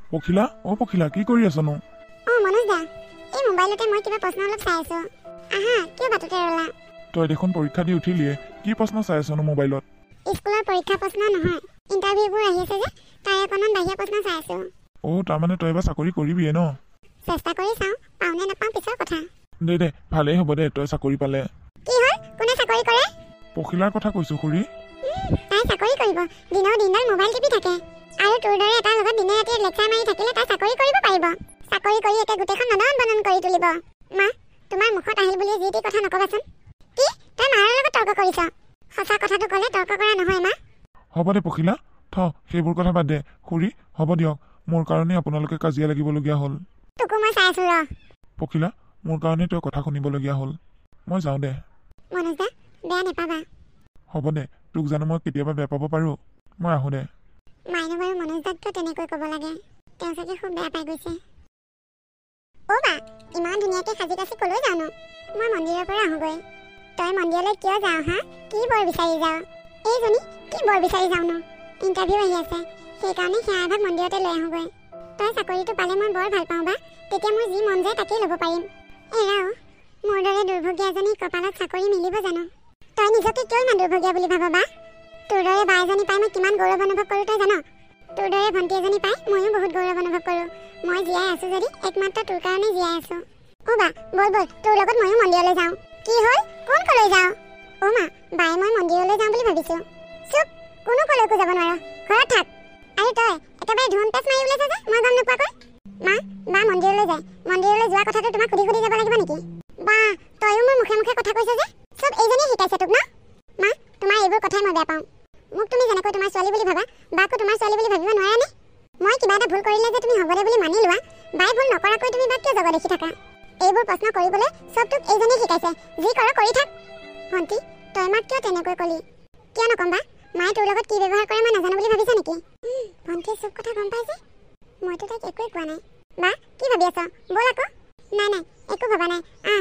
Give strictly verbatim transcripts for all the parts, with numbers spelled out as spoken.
পখিলা অ পখিলা কি কৰি আছনো? অ মনোজ দা, এই মোবাইলতে মই কিবা প্ৰশ্ন অলপ চাই আছো। আহা কিয় বাটতে ৰলা? তই দেখোন পৰীক্ষা দি উঠিলিয়ে, কি প্ৰশ্ন চাই আছনো মোবাইলত? স্কুলৰ পৰীক্ষা প্ৰশ্ন নহয়, ইণ্টাৰভিউবোৰ আহি আছে যে তাৰে অকণমান বাহিৰা প্ৰশ্ন চাই আছো। অ তাৰমানে তই এবাৰ চাকৰি কৰিবিয়ে ন? চেষ্টা কৰি চাওঁ, পাওঁ নে নাপাওঁ পিছৰ কথা। দে দে ভালেই হ'ব দে, তই চাকৰি পালে। কি হ'ল, কোনে চাকৰি কৰে? পখিলাৰ কথা কৈছো খুৰী। তাই চাকৰি কৰিব, দিনৰ দিনডাল মোবাইল টিপি থাকে। আৰু তোৰ দৰে এটাৰ লগত দিনে ৰাতিয়ে লেকচাৰ মাৰি থাকিলে তাই চাকৰি কৰিব পাৰিব। চাকৰি কৰি একে গোটেইখন নদন বদন কৰি তুলিব। মা, তোমাৰ মুখত আহিল বুলি যি টি কথা নকবাচোন। কি তই মাৰ লগত তৰ্ক কৰিছ? সঁচা কথাটো ক'লে তৰ্ক কৰা নহয় মা। হ'ব দে পখিলা, থ সেইবোৰ কথা বাদ দে। খুৰী হ'ব দিয়ক, মোৰ কাৰণে আপোনালোকে কাজিয়া লাগিবলগীয়া হ'ল। তোকো মই চাই আছো ৰ। পখিলা, মোৰ কাৰণে তই কথা শুনিবলগীয়া হ'ল। মই যাওঁ দে। মনোজ দা, বেয়া নেপাবা। হ'ব দে, তোক জানো মই কেতিয়াবা বেয়া পাব পাৰোঁ? মই আহোঁ দে। মাইনো বাৰু মনোজ দাক কিয় তেনেকৈ ক'ব লাগে? তেওঁ চাগে খুব বেয়া পাই গৈছে। অ' বা, ইমান ধুনীয়াকৈ সাজি কাচি ক'লৈ যাওঁনো? মই মন্দিৰৰ পৰা আহোঁগৈ। তই মন্দিৰলৈ কিয় যাওঁ হা? কি বৰ বিচাৰি যাওঁ? এইজনী কি বৰ বিচাৰি যাওঁনো? ইণ্টাৰভিউ আহি আছে, সেইকাৰণে সেয়া এভাগ মন্দিৰতে লৈ আহোঁগৈ। তই চাকৰিটো পালে মই বৰ ভাল পাওঁ বা, তেতিয়া মোৰ যি মন যায় তাকেই ল'ব পাৰিম। এৰাও, মোৰ দৰে দুৰ্ভগীয়া এজনী কপালত চাকৰি মিলিব জানো? তই নিজকে কিয় ইমান দুৰ্ভগীয়া বুলি ভাব বা? তোৰ দৰে বা এজনী পাই মই কিমান গৌৰৱ অনুভৱ কৰোঁ তই জান? তোৰ দৰে ভণ্টি এজনী পাই ময়ো বহুত গৌৰৱ অনুভৱ কৰোঁ। মই জীয়াই আছোঁ যদি একমাত্ৰ তোৰ কাৰণেই জীয়াই আছোঁ। অ' বা, বল বল, তোৰ লগত ময়ো মন্দিৰলৈ যাওঁ। কি হ'ল, কোন কলৈ যাওঁ? অ' মা, বাই মই মন্দিৰলৈ যাওঁ বুলি ভাবিছোঁ। চুপ, কোনো কলৈকো যাব নোৱাৰ, ঘৰত থাক। আৰু তই একেবাৰে ধুন পেচ মাৰি ওলাইছ যে মই গম নোপোৱাকৈ। মা, বা মন্দিৰলৈ যায়, মন্দিৰলৈ যোৱা কথাটো তোমাক সুধি সুধি যাব লাগিব নেকি? বা, তয়ো মোৰ মুখে মুখে কথা কৈছ যে, চব এইজনীয়ে শিকাইছে তোক ন? মা, তোমাৰ এইবোৰ কথাই মই বেয়া পাওঁ। মোক তুমি যেনেকৈ তোমাৰ ছোৱালী বুলি ভাবা, বাকো তোমাৰ ছোৱালী বুলি ভাবিব নোৱাৰানে? মই কিবা এটা ভুল কৰিলে যে তুমি হ'ব দে বুলি মানি লোৱা, বাই ভুল নকৰাকৈ তুমি বা কিয় জগত দেখি থাকা? এইবোৰ প্ৰশ্ন কৰিবলৈ চব তোক এইজনীয়ে শিকাইছে, যি কৰ কৰি থাক। ভণ্টি, তই মাক কিয় তেনেকৈ ক'লি? কিয় নক'ম বা, মায়ে তোৰ লগত কি ব্যৱহাৰ কৰে মই নাজানো বুলি ভাবিছ নেকি? ভণ্টিয়ে চব কথা গম পাই যে, মইতো তাইক একোৱেই কোৱা নাই। বা, কি ভাবি আছ? ব'ল আকৌ। নাই নাই, একো ভবা নাই, আহ।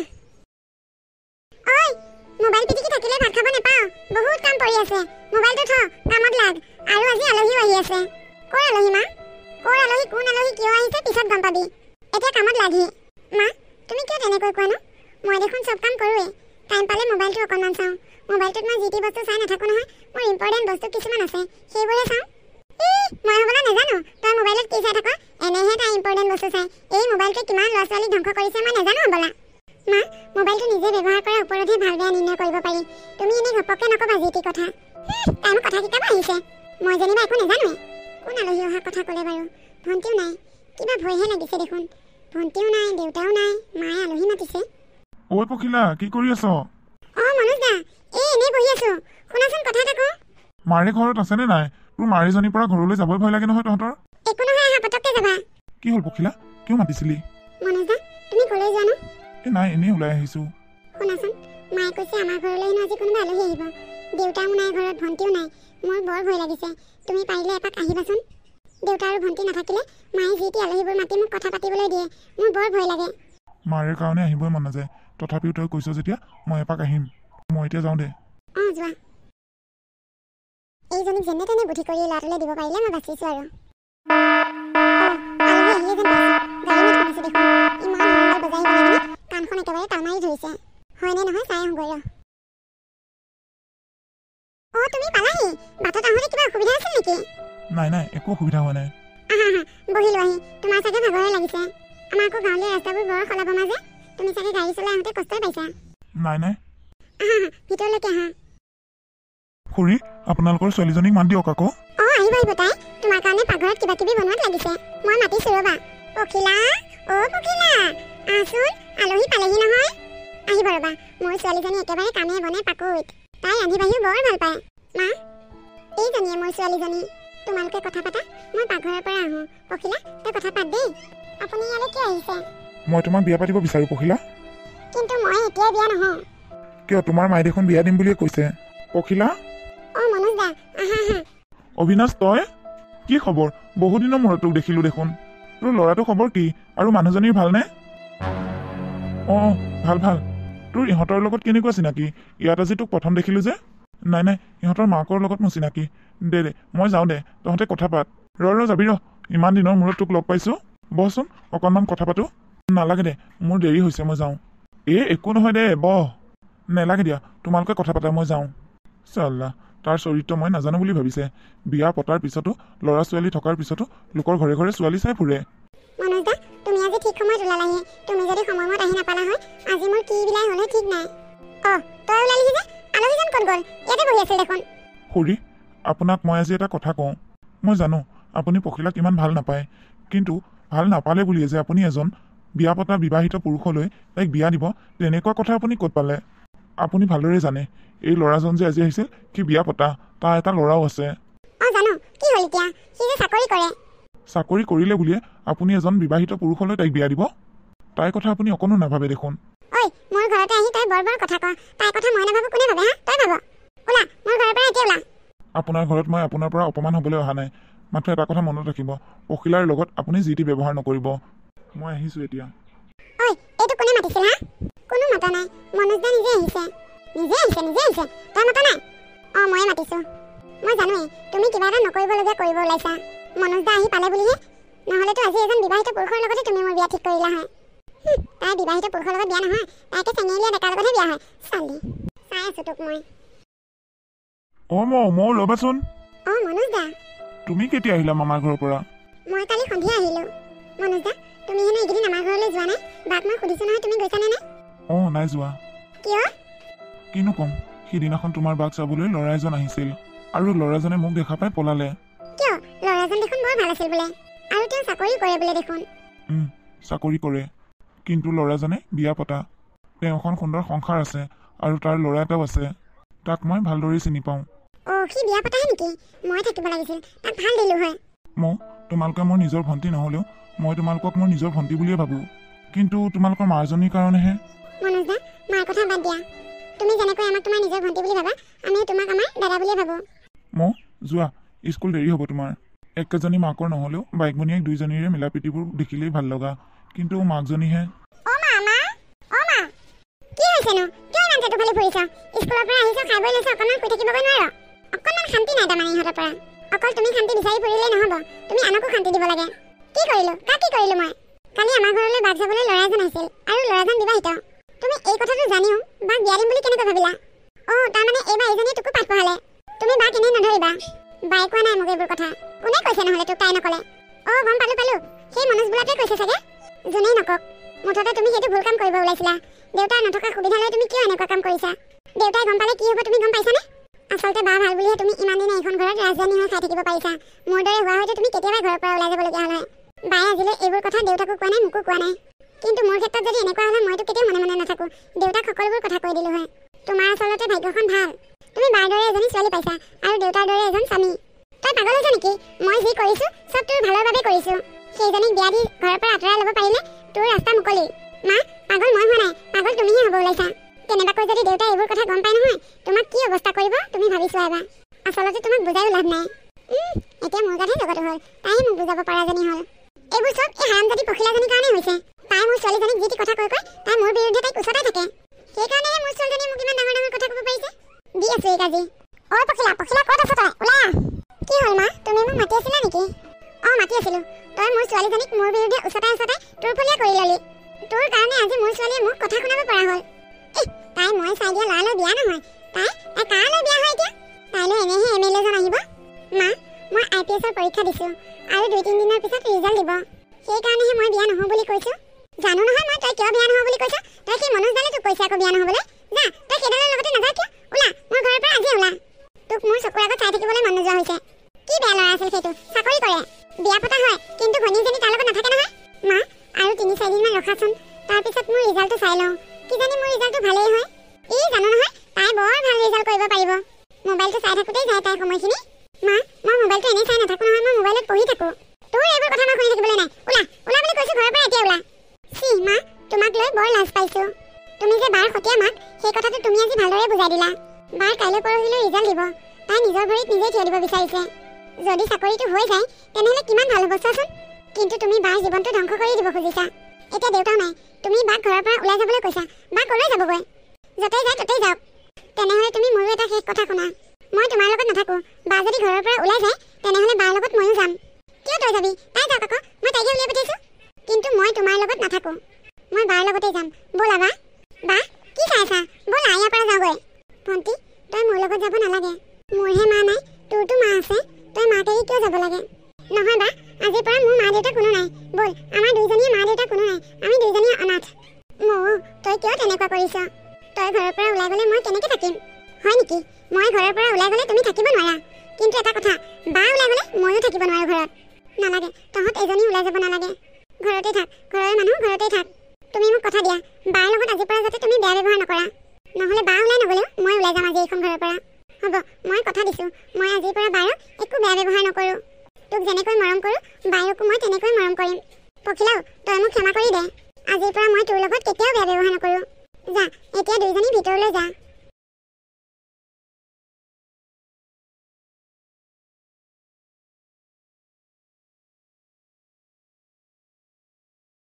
ঐ, মোবাইল পিটিকি থাকিলে ভাত খাব নাপাওঁ, বহুত কাম পৰি আছে। মোবাইলটো থ, কামত লাগ। আৰু আজি আলহীও আহি আছে। ক'ৰ আলহী মা? ক'ৰ আলহী, কোন আলহী, কিয় আহিছে পিছত গম পাবি। এতিয়া কামত লাগি। মা, তুমি কিয় তেনেকৈ কোৱানো? মই দেখোন চব কাম কৰোৱেই। টাইম পালে মোবাইলটো অকণমান চাওঁ। মোবাইলটোত মই যি টি বস্তু চাই নাথাকোঁ নহয়, মোৰ ইম্পৰ্টেণ্ট বস্তু কিছুমান আছে, সেইবোৰহে চাওঁ। ই মই হ'বলৈ নাজানো তই মোবাইলত কি চাই থাক। এনেহে তাই ইম্পৰ্টেণ্ট বস্তু চাই। এই মোবাইলটোৱে কিমান ল'ৰা ছোৱালীক ধ্বংস কৰিছে মই নাজানো হ'বলা। মা, মোবাইলটো নিজে ব্যৱহাৰ কৰাৰ ওপৰতহে ভাল বেয়া নিৰ্ণয় কৰিব পাৰি। তুমি এনেই ঘপককৈ নক'বা যি টি কথা। তাই মোক কথা শিকাব আহিছে, মই যেনিবা একো নাজানোৱে। কোন আলহী অহা কথা ক'লে বাৰু? ভণ্টিও নাই, কিবা ভয়হে লাগিছে দেখোন। ভণ্টিও নাই, দেউতাও নাই, মায়ে আলহী মাতিছে। ঐ পখিলা, কি কৰি আছ? অ' মনোজ দা, এই এনেই বহি আছো। শুনাচোন কথা এটা কওঁ। মাৰে ঘৰত আছেনে নাই? তোৰ মাৰীজনীৰ পৰা ঘৰলৈ যাবই ভয় লাগে নহয় তহঁতৰ। একো নহয়, আহা পটককৈ যাবা। কি হ'ল পখিলা, কিয় মাতিছিলি? মনোজ দা, তুমি ক'লৈ যোৱানো? এই নাই, এনেই ওলাই আহিছোঁ। শুনাচোন, মায়ে কৈছে আমাৰ ঘৰলৈ হেনো আজি কোনোবা আলহী আহিব। দেউতাও নাই ঘৰত, ভণ্টিও নাই। মোৰ বৰ ভয় লাগিছে, তুমি পাৰিলে এপাক আহিবাচোন। দেউতা আৰু ভণ্টি নাথাকিলে মায়ে যি টি আলহীবোৰ মাতি মোক কথা পাতিবলৈ দিয়ে, মোৰ বৰ ভয় লাগে। মাৰে কাৰণে আহিবই মন নাযায়, তথাপিও তই কৈছ যেতিয়া মই এপাক আহিম। মই এতিয়া যাওঁ দে। অঁ যোৱা। এইজনীক যেনে তেনে বুদ্ধি কৰি ল'ৰাটোলৈ দিব পাৰিলে মই বাচিছোঁ আৰু। আলহী আহিলে যেন পাইছোঁ, গাড়ী মাত শুনিছোঁ দেখোন। ইমান হৰ্ণডাল বজাই আহিব লাগেনে? কাণখন একেবাৰে টান মাৰি ধৰিছে। হয়নে নহয় চাই আহোঁগৈ ৰ। অঁ তুমি পালাহি? বাটত আহোঁতে কিবা অসুবিধা আছিল নেকি? নাই নাই, একো অসুবিধা হোৱা নাই। আহা আহা, বহি লোৱাহি। তোমাৰ চাগে ভাগৰে লাগিছে। আমাৰ আকৌ গাঁৱলীয়া ৰাস্তাবোৰ বৰ খলাবমা যে, তুমি চাগে গাড়ী চলাই আহোঁতে কষ্টই পাইছা। নাই নাই। আহা আহা, ভিতৰলৈকে আহা। খুৰী, আপোনালোকৰ ছোৱালীজনীক মাত দিয়ক আকৌ। অঁ আহিব আহিব, তাই তোমাৰ কাৰণে পাকঘৰত কিবা কিবি বনোৱাত লাগিছে। মই মাতিছোঁ ৰ'বা। পখিলা, অ' পখিলা, আহচোন, আলহী পালেহি নহয়। আহিব ৰ'বা, মোৰ ছোৱালীজনী একেবাৰে কামে বনে পাকৈত। তাই ৰান্ধি বাঢ়িও বৰ ভাল পায়। মা, এইজনীয়ে মোৰ ছোৱালীজনী। তোমালোকে কথা পাতা, মই পাকঘৰৰ পৰা আহোঁ। পখিলা, তই কথা পাত দেই। আপুনি ইয়ালৈ কিয় আহিছে? মই তোমাক বিয়া পাতিব বিচাৰোঁ পখিলা। কিন্তু মই এতিয়াই বিয়া নহওঁ। কিয়, তোমাৰ মায়ে দেখোন বিয়া দিম বুলিয়ে কৈছে। পখিলা, অ' মনোজ দা, আহা আহা। অবিনাশ তই? কি খবৰ? বহুদিনৰ মূৰত তোক দেখিলোঁ দেখোন। তোৰ ল'ৰাটো খবৰ কি? আৰু মানুহজনীৰ ভালনে? অঁ ভাল ভাল। তোৰ ইহঁতৰ লগত কেনেকুৱা চিনাকি? ইয়াত আজি তোক প্ৰথম দেখিলোঁ যে। নাই নাই, ইহঁতৰ মাকৰ লগত মোৰ চিনাকি। দে দে, মই যাওঁ দে, তহঁতে কথা পাত। ৰ ৰ যাবি ৰ, ইমান দিনৰ মূৰত তোক লগ পাইছোঁ বহচোন অকণমান কথা পাতোঁ নালাগে দে মোৰ দেৰি হৈছে মই যাওঁ এই একো নহয় দে বহ নেলাগে দিয়া তোমালোকে কথা পাতা মই যাওঁ চাল্লা তাৰ চৰিত্ৰ মই নাজানো বুলি ভাবিছে বিয়া পতাৰ পিছতো ল'ৰা ছোৱালী থকাৰ পিছতো লোকৰ ঘৰে ঘৰে ছোৱালী চাই ফুৰে মনোজ দা তুমি আজি ঠিক সময়ত ওলালাহি তুমি যদি সময়মত আহি নাপালা হয় আজি মোৰ কি বিলাই হ'লে ঠিক নাই অ তই ওলালিহি যে আলহীজন ক'ত গ'ল ইয়াতে বহি আছিল দেখোন খুৰী আপোনাক মই আজি এটা কথা কওঁ মই জানো আপুনি পখিলাক ইমান ভাল নাপায় কিন্তু ভাল নাপালে বুলিয়ে যে আপুনি এজন বিয়া পতা বিবাহিত পুৰুষলৈ তাইক বিয়া দিব তেনেকুৱা কথা আপুনি ক'ত পালে আপুনি ভালদৰে জানে এই ল'ৰাজন যে আজি আহিছিল সি বিয়া পতা তাৰ এটা ল'ৰাও আছে অ জানো কি হ'ল এতিয়া সি যে চাকৰি কৰে চাকৰি কৰিলে বুলিয়ে আপুনি এজন বিবাহিত পুৰুষলৈ তাইক বিয়া দিব তাইৰ কথা আপুনি অকণো নাভাবে দেখোন ঐ মোৰ ঘৰতে আহি তই বৰ বৰ কথা কওঁ তাইৰ কথা মই নাভাবো কোনে ভাবে হা তই ভাব ওলা মোৰ ঘৰৰ পৰা এতিয়া ওলা আপোনাৰ ঘৰত মই আপোনাৰ পৰা অপমান হ'বলৈ অহা নাই মাত্ৰ এটা কথা মনত ৰাখিব পখিলাৰ লগত আপুনি যি টি ব্যৱহাৰ নকৰিব মই আহিছোঁ এতিয়া ঐ এইটো কোনে মাতিছিল হা কোনো মাতা নাই মনোজ দা নিজে আহিছে নিজে আহিছে নিজে আহিছে তই মাতা নাই অ ময়ে মাতিছোঁ মই জানোৱেই তুমি কিবা এটা নকৰিবলগীয়া কৰিব ওলাইছা মনোজ দা আহি পালে বুলিহে নহ'লেতো আজি এজন বিবাহিত পুৰুষৰ লগতে তুমি মোৰ বিয়া ঠিক কৰিলা হয় তাই বিবাহিত পুৰুষৰ লগত বিয়া নহয় তাইকে চেঙেলীয়া ডেকাৰ লগতহে বিয়া হয় চালি চাই আছোঁ তোক মই অ মৌ মৌ ৰ'বাচোন অ মনোজ দা তুমি কেতিয়া আহিলা মামাৰ ঘৰৰ পৰা মই কালি সন্ধিয়া আহিলোঁ মনোজ দা তুমি হেনো এইকেইদিন আমাৰ ঘৰলৈ যোৱা নাই বাক মই সুধিছোঁ নহয় তুমি গৈছানে নাই অঁ নাই যোৱা কিয় কিনো ক'ম সিদিনাখন তোমাৰ বাক চাবলৈ ল'ৰা এজন আহিছিল আৰু ল'ৰাজনে মোক দেখা পাই পলালে কিয় ল'ৰাজন দেখোন বৰ ভাল আছিল বোলে আৰু তেওঁ চাকৰি কৰে বোলে দেখোন চাকৰি কৰে কিন্তু ল'ৰাজনে বিয়া পতা তেওঁ এখন সুন্দৰ সংসাৰ আছে আৰু তাৰ ল'ৰা এটাও আছে তাক মই ভালদৰে চিনি পাওঁ অ সি বিয়া পতাহে নেকি মই থাকিব লাগিছিল তাক ভাল দিলোঁ হয় মৌ তোমালোকে মোৰ নিজৰ ভণ্টি নহ'লেও মই তোমালোকক মোৰ নিজৰ ভণ্টি বুলিয়ে ভাবোঁ কিন্তু তোমালোকৰ মাৰজনীৰ কাৰণেহে মনোজ দা মাৰ কথা বাদ দিয়া তুমি যেনেকৈ আমাক তোমাৰ নিজৰ ভণ্টি বুলি ভাবা আমিও তোমাক আমাৰ দাদা বুলিয়ে ভাবোঁ মৌ যোৱা স্কুল দেৰি হ'ব তোমাৰ একেজনী মাকৰ নহ'লেও বাইক ভনীয়েক দুইজনীৰে মিলা প্ৰীতিবোৰ দেখিলেই ভাল লগা কিন্তু মাকজনীহে অ মা মা অ মা কি হৈছেনো কিয় ইমান তেটো ফালি ফুৰিছা স্কুলৰ পৰা আহিছা খাই বৈ লৈছা অকণমান শুই থাকিবগৈ নোৱাৰা অকণমান শান্তি নাই তাৰমানে ইহঁতৰ পৰা অকল তুমি শান্তি বিচাৰি ফুৰিলেই নহ'ব তুমি আনকো শান্তি দিব লাগে কি কৰিলোঁ কাক কি কৰিলোঁ মই কালি আমাৰ ঘৰলৈ বাক যাবলৈ ল'ৰা এজন আহিছিল আৰু ল'ৰাজন বিবাহিত তুমি এই কথাটো জানিও বাক বিয়া দিম বুলি কেনেকৈ ভাবিলা অ তাৰমানে এইবাৰ এইজনীয়ে তোকো পাঠ পঢ়ালে তুমি বাক এনেই নধৰিবা বাই কোৱা নাই মোক এইবোৰ কথা কোনে কৈছে নহ'লে তোক তাই নক'লে অ গম পালোঁ পালোঁ সেই মনোজ বোলাটোৱে কৈছে চাগে যোনেই নকওক মুঠতে তুমি সেইটো ভুল কাম কৰিব ওলাইছিলা দেউতাৰ নথকা সুবিধা লৈ তুমি কিয় এনেকুৱা কাম কৰিছা দেউতাই গম পালে কি হ'ব তুমি গম পাইছানে আচলতে বা ভাল বুলিহে তুমি ইমান দিনে এইখন ঘৰত ৰাজধানী হৈ খাই থাকিব পাৰিছা মোৰ দৰে হোৱা হয়তো তুমি কেতিয়াবাই ঘৰৰ পৰা ওলাই যাবলগীয়া হ'ল হয় বায়ে আজিলৈ এইবোৰ কথা দেউতাকো কোৱা নাই মোকো কোৱা নাই কিন্তু মোৰ ক্ষেত্ৰত যদি এনেকুৱা হ'লে মইতো কেতিয়াও মনে মনে নাথাকোঁ দেউতাক সকলোবোৰ কথা কৈ দিলোঁ হয় তোমাৰ আচলতে ভাগ্যখন ভাল তুমি বাৰ দৰে এজনী ছোৱালী পাইছা আৰু দেউতাৰ দৰে এজন স্বামী তই পাগল হৈছ নেকি মই যি কৰিছোঁ চব তোৰ ভালৰ বাবে কৰিছোঁ সেইজনীক বিয়া দি ঘৰৰ পৰা আঁতৰাই ল'ব পাৰিলে তোৰ ৰাস্তা মুকলি মা পাগল মই হোৱা নাই পাগল তুমিহে হ'ব ওলাইছা কেনেবাকৈ যদি দেউতাই এইবোৰ কথা গম পাই নহয় তোমাক কি অৱস্থা কৰিব তুমি ভাবি চোৱা এবাৰ আচলতে তোমাক বুজায়ো লাভ নাই এতিয়া মোৰ গাতহে জগতো হ'ল তাইহে মোক বুজাব পৰাজনী হ'ল এইবোৰ চব এই হাৰামজাতি পখিলাজনীৰ কাৰণেই হৈছে তাই মোৰ ছোৱালীজনীক যি টি কথা কৈ কৈ তাই মোৰ বিৰুদ্ধে তাইক উচতাই থাকে সেইকাৰণেহে মোৰ ছোৱালীজনীয়ে মোক ইমান ডাঙৰ ডাঙৰ কথা ক'ব পাৰিছে দি আছোঁ এই কাজি অ পখিলা পখিলা ক'ত আছ তই ওলা কি হ'ল মা তুমি মোক মাতি আছিলা নেকি অ মাতি আছিলোঁ তই মোৰ ছোৱালীজনীক মোৰ বিৰুদ্ধে উচতাই উচতাই তোৰ ফলীয়া কৰি ল'লি তোৰ কাৰণে আজি মোৰ ছোৱালীয়ে মোক কথা শুনাব পৰা হ'ল তাই মই চাই দিয়া ল'ৰালৈ বিয়া নহয় তাই তাই কাৰলৈ বিয়া হয় এতিয়া তাইলৈ এনেহে এম এল এজন আহিব মা মই আই পি এছৰ পৰীক্ষা দিছোঁ আৰু দুই তিনিদিনৰ পিছত ৰিজাল্ট দিব সেইকাৰণেহে মই বিয়া নহওঁ বুলি কৈছোঁ জানো নহয় মই তই কিয় বিয়া নহওঁ বুলি কৈছ তই কি মনোজ দালে তোক কৈছে আকৌ বিয়া নহ'বলৈ যা তই সেইডালৰ লগতে নাযায় কিয় ওলা মোৰ ঘৰৰ পৰা আজি ওলা তোক মোৰ চকুৰ আগত চাই থাকিবলৈ মন নোযোৱা হৈছে কি বেয়া ল'ৰা আছিল সেইটো চাকৰি কৰে বিয়া পতা হয় কিন্তু ভনীজনী তাৰ লগত নাথাকে নহয় মা আৰু তিনি চাৰিদিনমান ৰখাচোন তাৰপিছত মোৰ ৰিজাল্টটো চাই লওঁ কিজানি মোৰ ৰিজাল্টটো ভালেই হয় ই জানো নহয় তাই বৰ ভাল ৰিজাল্ট কৰিব পাৰিব মোবাইলটো চাই থাকোঁতেই যায় তাইৰ সময়খিনি মা মই মোবাইলটো এনেই চাই নাথাকোঁ নহয় মই মোবাইলত পঢ়ি থাকোঁ তোৰ এইবোৰ কথা মই শুনি থাকিবলৈ নাই ওলা ওলা বুলি কৈছোঁ ঘৰৰ পৰা এতিয়া ওলা চি মা তোমাক লৈ বৰ লাজ পাইছোঁ তুমি যে বাৰ সতীয়া মাক সেই কথাটো তুমি আজি ভালদৰে বুজাই দিলা বাৰ কাইলৈ পৰহিলৈ ৰিজাল্ট দিব তাই নিজৰ ভৰিত নিজেই থিয় দিব বিচাৰিছে যদি চাকৰিটো হৈ যায় তেনেহ'লে কিমান ভাল হ'ব চোৱাচোন কিন্তু তুমি বাৰ জীৱনটো ধ্বংস কৰি দিব খুজিছা এতিয়া দেউতাও নাই তুমি বাক ঘৰৰ পৰা ওলাই যাবলৈ কৈছা বা ক'লৈ যাবগৈ য'তেই যায় ত'তেই যাওক তেনেহ'লে তুমি মোৰো এটা শেষ কথা শুনা মই তোমাৰ লগত নাথাকোঁ বা যদি ঘৰৰ পৰা ওলাই যায় তেনেহ'লে বাৰ লগত ময়ো যাম কিয় কিয় তই যাবি তাই যাওক আকৌ মই তাইকে উলিয়াই পঠিয়াইছোঁ কিন্তু মই তোমাৰ লগত নাথাকোঁ মই বাৰ লগতে যাম ব'লা বা বা কি চাই আছা ব'লা ইয়াৰ পৰা যাওঁগৈ ভণ্টি তই মোৰ লগত যাব নালাগে মোৰহে মা নাই তোৰতো মা আছে তই মাক এৰি কিয় যাব লাগে নহয় বা আজিৰ পৰা মোৰ মা দেউতা কোনো নাই ব'ল আমাৰ দুইজনীয়ে মা দেউতা কোনো নাই আমি দুইজনীয়ে অনাথ মৌ তই কিয় তেনেকুৱা কৰিছ তই ঘৰৰ পৰা ওলাই গ'লে মই কেনেকৈ থাকিম হয় নেকি মই ঘৰৰ পৰা ওলাই গ'লে তুমি থাকিব নোৱাৰা কিন্তু এটা কথা বা ওলাই গ'লে ময়ো থাকিব নোৱাৰোঁ ঘৰত নালাগে তহঁত এজনী ওলাই যাব নালাগে ঘৰতে থাক ঘৰৰ মানুহ ঘৰতেই থাক তুমি মোক কথা দিয়া বাৰ লগত আজিৰ পৰা যাতে তুমি বেয়া ব্যৱহাৰ নকৰা নহ'লে বা ওলাই নগ'লেও মই ওলাই যাম আজি এইখন ঘৰৰ পৰা হ'ব মই কথা দিছোঁ মই আজিৰ পৰা বাৰক একো বেয়া ব্যৱহাৰ নকৰোঁ তোক যেনেকৈ মৰম কৰোঁ বাৰকো মই তেনেকৈ মৰম কৰিম পখিলাও তই মোক ক্ষমা কৰি দে আজিৰ পৰা মই তোৰ লগত কেতিয়াও বেয়া ব্যৱহাৰ নকৰোঁ যা এতিয়া দুইজনী ভিতৰলৈ যা